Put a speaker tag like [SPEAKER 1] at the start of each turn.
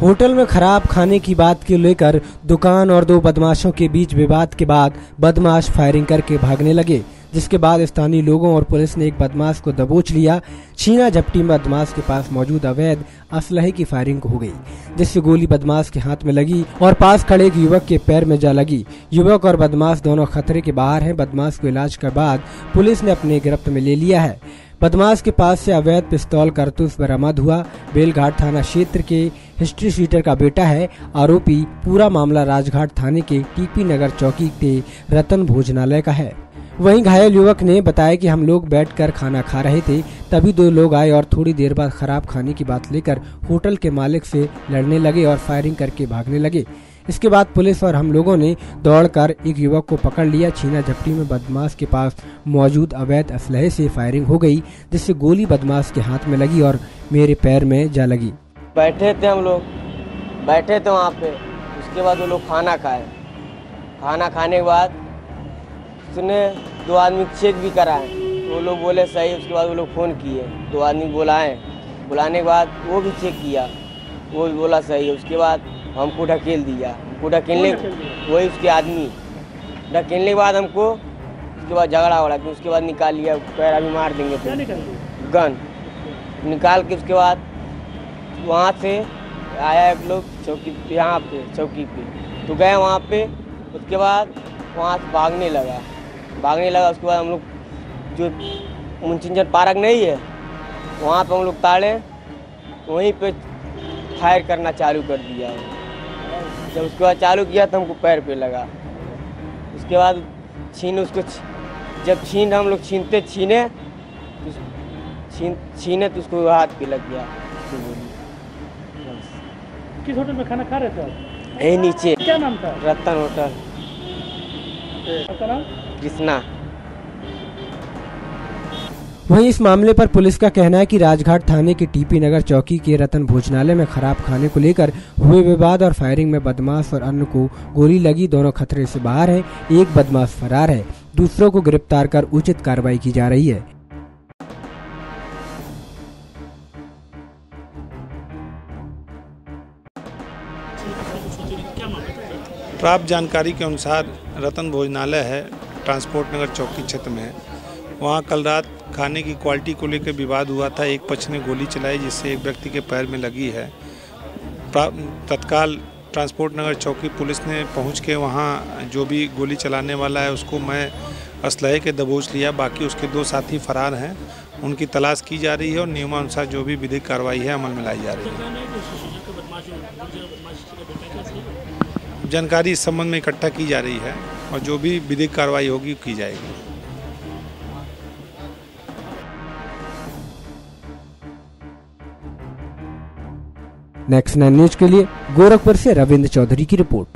[SPEAKER 1] Hotel में खराब खाने की बात को लेकर दुकान और दो बदमाशों के बीच विवाद के बाद बदमाश फायरिंग करके भागने लगे, जिसके बाद स्थानीय लोगों और पुलिस ने एक बदमाश को दबोच लिया। छीना झपटी में बदमाश के पास मौजूद अवैध असलहे की फायरिंग हो गई, जिससे गोली बदमाश के हाथ में लगी और पास खड़े एक युवक के पैर में जा लगी। युवक और बदमाश दोनों खतरे के बाहर हैं। बदमाश को इलाज के बाद पुलिस ने अपने गिरफ्त में ले लिया है। बदमाश के पास से अवैध पिस्तौल कारतूस बरामद हुआ। बेलघाट थाना क्षेत्र के हिस्ट्री शीटर का बेटा है। आरोपी पूरा मामला राजघाट थाने के टीपी नगर चौकी के रतन भोजनालय का है। वहीं घायल युवक ने बताया कि हम लोग बैठकर खाना खा रहे थे, तभी दो लोग आए और थोड़ी देर बाद खराब खाने की बात लेकर होटल के मालिक से लड़ने लगे और फायरिंग करके भागने लगे। इसके बाद पुलिस और हम लोगों ने दौड़कर एक युवक को पकड़ लिया। छीना झपटी में बदमाश के पास मौजूद अवैध असलहे से फायरिंग हो गई, जिससे गोली बदमाश के हाथ में लगी और मेरे पैर में जा लगी।
[SPEAKER 2] बैठे थे हम लोग, बैठे थे वहाँ पे। उसके बाद वो लोग खाना खाए। खाना खाने के बाद उसने दो आदमी चेक भी कराए, वो लोग बोले सही। उसके बाद वो लोग फ़ोन किए, दो आदमी बुलाए। बुलाने के बाद वो भी चेक किया, वो भी बोला सही। उसके बाद हमको ढकेल दिया। हमको ढकेलने वही उसके आदमी ढकेलने के बाद हमको उसके बाद झगड़ा हो रहा। उसके बाद निकाल लिया, पैर अभी मार देंगे तो गन निकाल के उसके बाद वहाँ से आया एक लोग चौकी, यहाँ पे चौकी पे तो गए वहाँ पे। उसके बाद वहाँ से भागने लगा। उसके बाद हम लोग जो मुंशिगंज पार्क नहीं है वहाँ पे हम लोग ताड़े, वहीं पे फायर करना चालू कर दिया। जब उसके बाद चालू किया तो हमको पैर पे लगा। उसके बाद हम लोग छीने तो उसको हाथ पे लग गया।
[SPEAKER 3] किस होटल में खाना खा रहे थे आप?
[SPEAKER 2] यही नीचे।
[SPEAKER 3] क्या नाम था?
[SPEAKER 2] रतन होटल। कृष्णा।
[SPEAKER 1] वहीं इस मामले पर पुलिस का कहना है कि राजघाट थाने के टीपी नगर चौकी के रतन भोजनालय में खराब खाने को लेकर हुए विवाद और फायरिंग में बदमाश और अन्य को गोली लगी। दोनों खतरे से बाहर हैं। एक बदमाश फरार है, दूसरों को गिरफ्तार कर उचित कार्रवाई की जा रही है।
[SPEAKER 4] प्राप्त जानकारी के अनुसार रतन भोजनालय है, ट्रांसपोर्ट नगर चौकी क्षेत्र में है। वहाँ कल रात खाने की क्वालिटी को लेकर विवाद हुआ था। एक पक्ष ने गोली चलाई, जिससे एक व्यक्ति के पैर में लगी है। तत्काल ट्रांसपोर्ट नगर चौकी पुलिस ने पहुँच के वहाँ जो भी गोली चलाने वाला है उसको मैं असलहे के दबोच लिया। बाकी उसके दो साथी फरार हैं, उनकी तलाश की जा रही है और नियमानुसार जो भी विधिक कार्रवाई है अमल में लाई जा रही है। जानकारी इस संबंध में इकट्ठा की जा रही है और जो भी विधिक कार्रवाई होगी की जाएगी।
[SPEAKER 1] नेक्स्ट 9 न्यूज के लिए गोरखपुर से रविंद्र चौधरी की रिपोर्ट।